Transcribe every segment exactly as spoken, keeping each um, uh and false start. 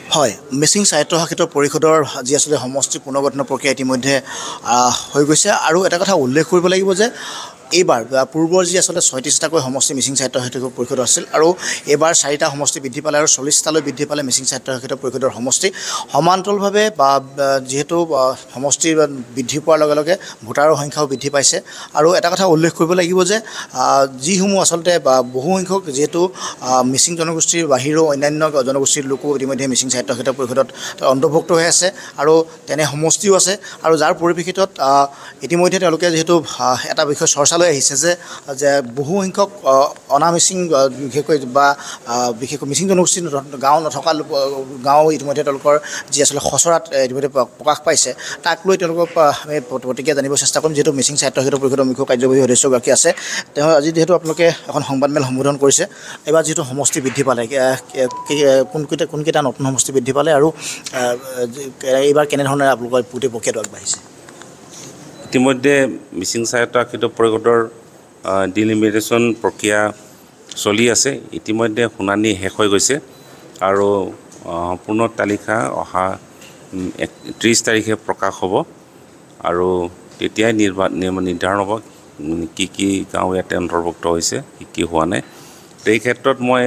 হয়, মিচিং স্বায়ত্তশাসিত পৰিষদৰ যি আচলতে সমষ্টি পুনৰ্গঠনৰ প্ৰক্ৰিয়া ইতিমধ্যে হৈ গৈছে আৰু এটা কথা উল্লেখ কৰিব লাগিব যে এইবাৰ পূৰ্বৰ যি আচলতে ছয়ত্ৰিছটাকৈ সমষ্টি মিচিং স্বায়ত্তশাসিত পৰিষদ আছিল আৰু এইবাৰ চাৰিটা সমষ্টি বৃদ্ধি পালে আৰু চল্লিছটালৈ বৃদ্ধি পালে মিচিং স্বায়ত্তশাসিত পৰিষদৰ সমষ্টি সমান্তৰালভাৱে বা যিহেতু সমষ্টি বৃদ্ধি পোৱাৰ লগে লগে ভোটাৰৰ সংখ্যাও বৃদ্ধি পাইছে আৰু এটা কথা উল্লেখ কৰিব লাগিব যে যিসমূহ আচলতে বহু সংখ্যক যিহেতু মিচিং জনগোষ্ঠীৰ বাহিৰেও অন্যান্য জনগোষ্ঠীৰ লোকো ইতিমধ্যে মিচিং স্বায়ত্তশাসিত পৰিষদত অন্তৰ্ভুক্ত হৈ আছে আৰু তেনে সমষ্টিও আছে আৰু যাৰ পৰিপ্ৰেক্ষিতত ইতিমধ্যে তেওঁলোকে যিহেতু এটা বিষয় চৰ্চা লৈ আহিছে যে যে বহু সংখ্যক অনা মিচিং বিশেষকৈ বা বিশেষকৈ মিচিং জনগোষ্ঠীৰ গাঁও নথকা গাঁও ইতিমধ্যে তেওঁলোকৰ যি আচলতে খচৰাত ইতিমধ্যে প্ৰকাশ পাইছে তাক লৈ তেওঁলোকক আমি প্ৰতিক্ৰিয়া জানিব চেষ্টা কৰিম যিহেতু মিচিং স্বায়ত্তশাসিত পৰিষদৰ মুখ্য কাৰ্যবাহী সদস্যগৰাকী আছে তেওঁ আজি যিহেতু আপোনালোকে এখন সংবাদমেল সম্বোধন কৰিছে এইবাৰ যিহেতু সমষ্টি বৃদ্ধি পালে কোনকেইটা কোনকেইটা নতুন সমষ্টি বৃদ্ধি পালে আৰু এইবাৰ কেনেধৰণে আপোনালোকৰ গোটেই প্ৰক্ৰিয়াটো আগবাঢ়িছে ইতিমধ্যে মিচিং স্বায়ত্তশাসিত পৰিষদৰ ডিলিমিটেশ্যন প্ৰক্ৰিয়া চলি আছে ইতিমধ্যে শুনানি শেষ হৈ গৈছে আৰু সম্পূৰ্ণ তালিকা অহা ত্ৰিছ তাৰিখে প্ৰকাশ হ'ব আৰু তেতিয়াই নিৰ্ধাৰণ হ'ব কি কি গাঁও ইয়াতে অন্তৰ্ভুক্ত হৈছে কি কি হোৱা নাই এই ক্ষেত্ৰত মই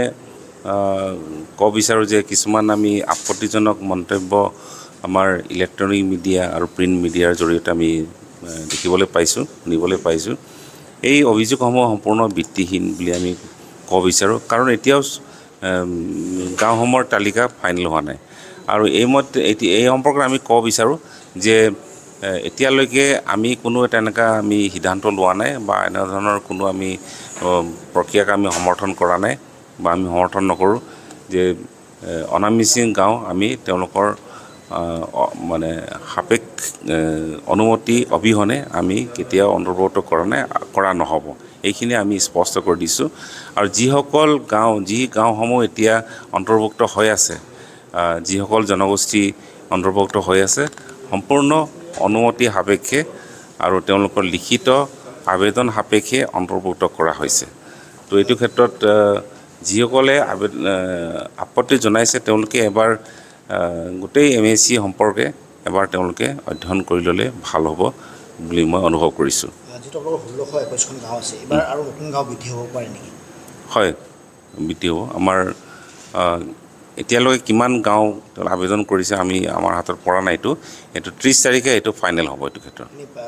ক'ব বিচাৰোঁ যে কিছুমান আমি আপত্তিজনক মন্তব্য আমাৰ ইলেক্ট্ৰনিক মিডিয়া আৰু প্ৰিণ্ট মিডিয়াৰ জৰিয়তে আমি দেখিবলৈ পাইছোঁ শুনিবলৈ পাইছোঁ এই অভিযোগসমূহ সম্পূৰ্ণ ভিত্তিহীন বুলি আমি ক'ব বিচাৰোঁ কাৰণ এতিয়াও গাঁওসমূহৰ তালিকা ফাইনেল হোৱা নাই আৰু এই মতে এই সম্পৰ্কত আমি ক'ব বিচাৰোঁ যে এতিয়ালৈকে আমি কোনো তেনেকুৱা আমি সিদ্ধান্ত লোৱা নাই বা এনেধৰণৰ কোনো আমি প্ৰক্ৰিয়াক আমি সমৰ্থন কৰা নাই বা আমি সমৰ্থন নকৰোঁ যে অনামিচিং গাঁও আমি তেওঁলোকৰ মানে সাপেক্ষ অনুমতি অবিহনে আমি কেতিয়াও অন্তৰ্ভুক্ত কৰা নাই কৰা নহ'ব এইখিনি আমি স্পষ্ট কৰি দিছোঁ আৰু যিসকল গাঁও যি গাঁওসমূহ এতিয়া অন্তৰ্ভুক্ত হৈ আছে যিসকল জনগোষ্ঠী অন্তৰ্ভুক্ত হৈ আছে সম্পূৰ্ণ অনুমতি সাপেক্ষে আৰু তেওঁলোকৰ লিখিত আবেদন সাপেক্ষে অন্তৰ্ভুক্ত কৰা হৈছে তো এইটো ক্ষেত্ৰত যিসকলে আপত্তি জনাইছে তেওঁলোকে এবাৰ গোটেই এম এ চি সম্পৰ্কে এবাৰ তেওঁলোকে অধ্যয়ন কৰি ল'লে ভাল হ'ব বুলি মই অনুভৱ কৰিছোঁ হয় বৃদ্ধি হ'ব আমাৰ এতিয়ালৈকে কিমান গাঁও আবেদন কৰিছে আমি আমাৰ হাতত পৰা নাইতো এইটো ত্ৰিছ তাৰিখে এইটো ফাইনেল হ'ব এইটো ক্ষেত্ৰত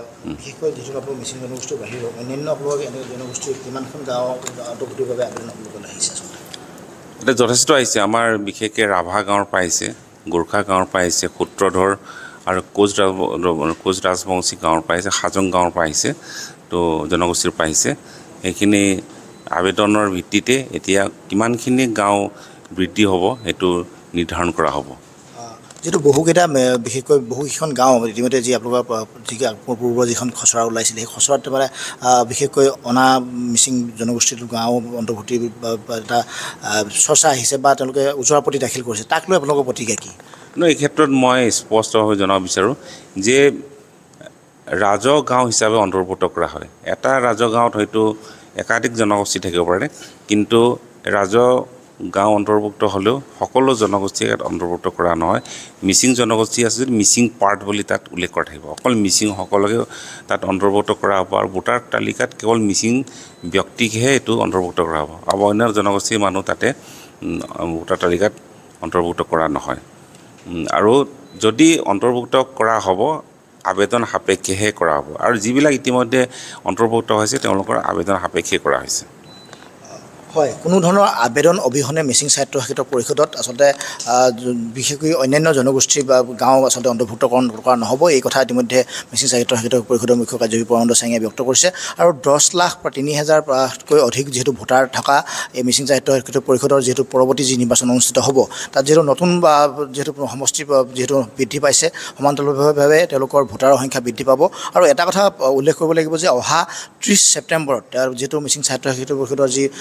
এটা যথেষ্ট আহিছে আমাৰ বিশেষকৈ ৰাভা গাঁৱৰ পৰা আহিছে গোৰ্খা গাঁৱৰ পৰা আহিছে সূত্ৰধৰ আৰু কোচ কোচ ৰাজবংশী গাঁৱৰ পৰা আহিছে হাজং গাঁৱৰ পৰা আহিছে তো জনগোষ্ঠীৰ পৰা আহিছে সেইখিনি আবেদনৰ ভিত্তিতে এতিয়া কিমানখিনি গাঁও বৃদ্ধি হ'ব সেইটো নিৰ্ধাৰণ কৰা হ'ব যিহেতু বহুকেইটা বিশেষকৈ বহুকেইখন গাঁও ইতিমধ্যে যি আপোনালোকৰ যি পূৰ্বৰ যিখন খচৰা ওলাইছিলে সেই খচৰাত মানে বিশেষকৈ অনা মিচিং জনগোষ্ঠীৰ গাঁও অন্তৰ্ভুক্তি এটা চৰ্চা আহিছে বা তেওঁলোকে ওজৰ আপত্তি দাখিল কৰিছে তাক লৈ আপোনালোকৰ প্ৰতিক্ৰিয়া কি এই ক্ষেত্ৰত মই স্পষ্টভাৱে জনাব বিচাৰোঁ যে ৰাজহ গাঁও হিচাপে অন্তৰ্ভুক্ত কৰা হয় এটা ৰাজহ গাঁৱত হয়তো একাধিক জনগোষ্ঠী থাকিব পাৰে কিন্তু ৰাজহ গাঁও অন্তৰ্ভুক্ত হ'লেও সকলো জনগোষ্ঠীক অন্তৰ্ভুক্ত কৰা নহয় মিচিং জনগোষ্ঠী আছে যদি মিচিং পাৰ্ট বুলি তাত উল্লেখ কৰা থাকিব অকল মিচিংসকলকে তাত অন্তৰ্ভুক্ত কৰা হ'ব আৰু ভোটাৰ তালিকাত কেৱল মিচিং ব্যক্তিকহে এইটো অন্তৰ্ভুক্ত কৰা হ'ব আৰু অন্য জনগোষ্ঠীৰ মানুহ তাতে ভোটাৰ তালিকাত অন্তৰ্ভুক্ত কৰা নহয় আৰু যদি অন্তৰ্ভুক্ত কৰা হ'ব আবেদন সাপেক্ষেহে কৰা হ'ব আৰু যিবিলাক ইতিমধ্যে অন্তৰ্ভুক্ত হৈছে তেওঁলোকৰ আবেদন সাপেক্ষে কৰা হৈছে হয় কোনো ধৰণৰ আবেদন অবিহনে মিচিং স্বায়ত্তশাসিত পৰিষদত আচলতে বিশেষকৈ অন্যান্য জনগোষ্ঠী বা গাঁও আচলতে অন্তৰ্ভুক্তকৰণ কৰা নহ'ব এই কথা ইতিমধ্যে মিচিং স্বায়ত্তশাসিত পৰিষদৰ মুখ্য কাৰ্যবাহী পৰমানন্দ সিঙে ব্যক্ত কৰিছে আৰু দহ লাখ বা তিনি হাজাৰতকৈ অধিক যিহেতু ভোটাৰ থকা এই মিচিং স্বায়ত্তশাসিত পৰিষদৰ যিহেতু পৰৱৰ্তী যি নিৰ্বাচন অনুষ্ঠিত হ'ব তাত যিহেতু নতুন বা যিহেতু সমষ্টি যিহেতু বৃদ্ধি পাইছে সমান্তৰালভাৱে তেওঁলোকৰ ভোটাৰৰ সংখ্যা বৃদ্ধি পাব আৰু এটা কথা উল্লেখ কৰিব লাগিব যে অহা ত্ৰিছ ছেপ্টেম্বৰত যিহেতু মিচিং স্বায়ত্তশাসিত পৰিষদৰ যি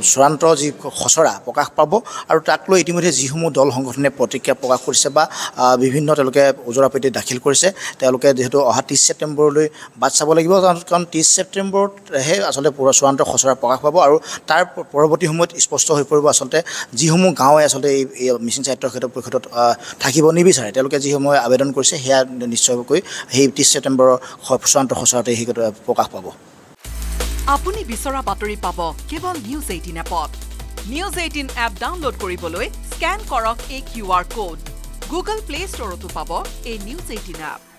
চূড়ান্ত যি খচৰা প্ৰকাশ পাব আৰু তাক লৈ ইতিমধ্যে যিসমূহ দল সংগঠনে প্ৰতিক্ৰিয়া প্ৰকাশ কৰিছে বা বিভিন্ন তেওঁলোকে ওজৰ আপত্তি দাখিল কৰিছে তেওঁলোকে যিহেতু অহা ত্ৰিছ ছেপ্টেম্বৰলৈ বাট চাব লাগিব কাৰণ ত্ৰিছ ছেপ্টেম্বৰতহে আচলতে পুৰা চূড়ান্ত খচৰা প্ৰকাশ পাব আৰু তাৰ পৰৱৰ্তী সময়ত স্পষ্ট হৈ পৰিব আচলতে যিসমূহ গাঁৱে আচলতে এই মিচিং সাহিত্য ক্ষেত্ৰ পৰিষদত থাকিব নিবিচাৰে তেওঁলোকে যিসমূহ আবেদন কৰিছে সেয়া নিশ্চয়কৈ সেই ত্ৰিছ ছেপ্টেম্বৰৰ চূড়ান্ত খচৰাতে সেই প্ৰকাশ পাব। আপুনি বিচৰা বাতৰি পাব কেৱল নিউজ এইটিন এপত। নিউজ এইটিন এপ ডাউনলোড কৰিবলৈ স্কেন কৰক এই Q R code. Google play ষ্টৰতো পাব এই নিউজ এইটিন এপ।